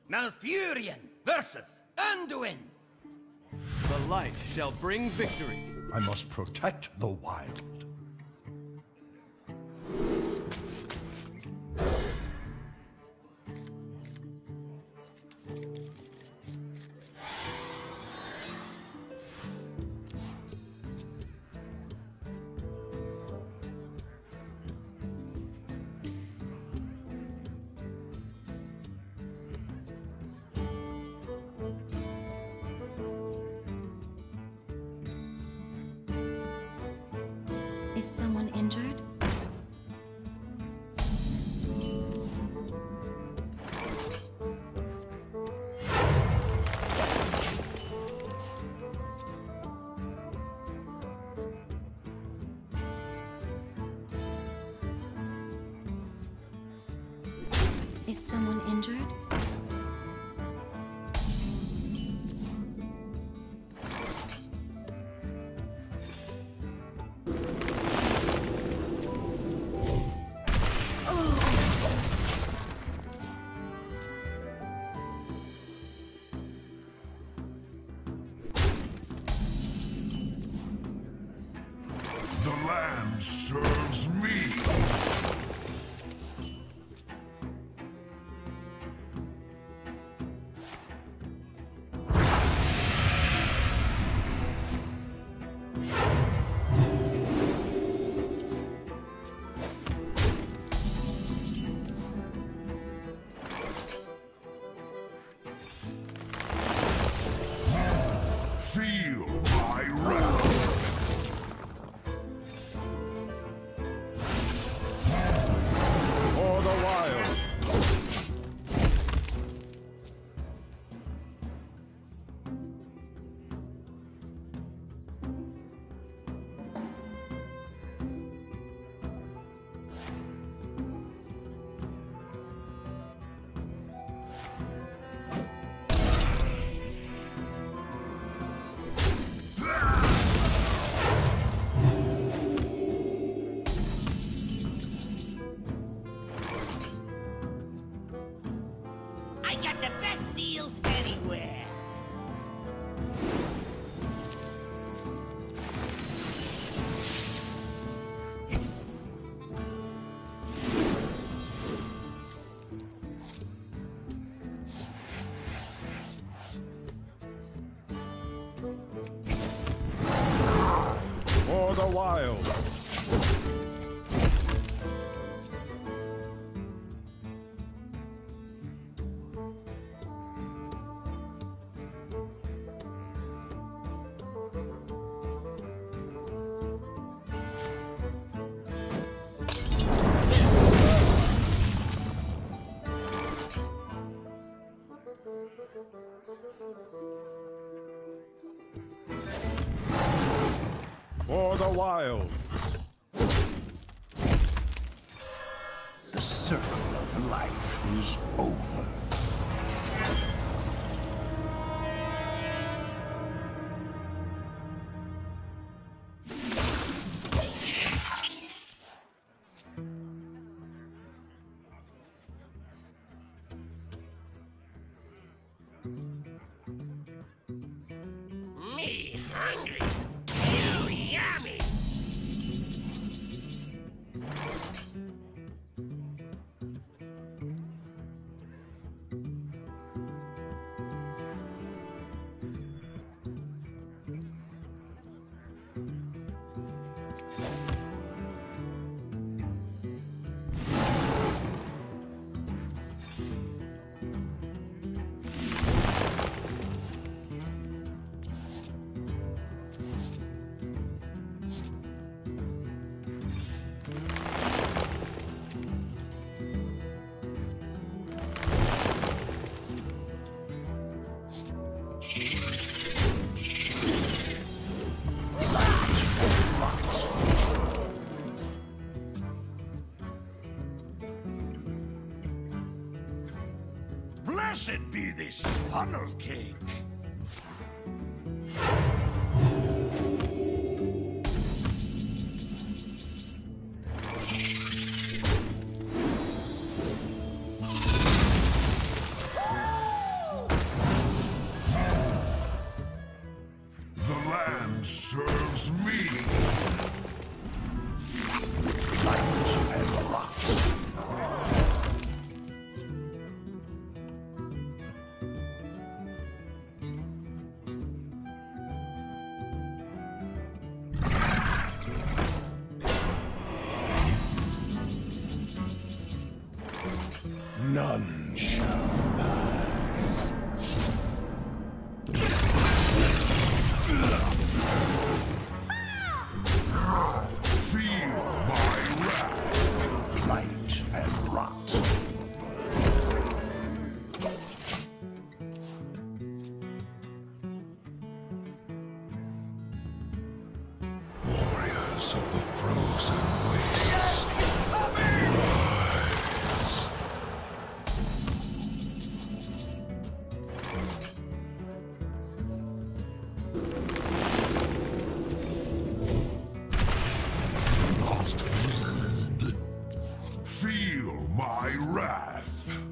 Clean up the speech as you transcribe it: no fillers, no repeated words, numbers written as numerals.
Malfurion versus Anduin. The light shall bring victory. I must protect the wild. Is someone injured? Is someone injured? The land serves me. Feel my wrath. For the wild. I got the best deals anywhere. For the wild. For the wild. The circle of life is over. Me hungry. You yummy. Blessed be this funnel cake. None shall pass. Feel my wrath. Blight and rot. Warriors of the frozen wastes. Lost field. Feel my wrath.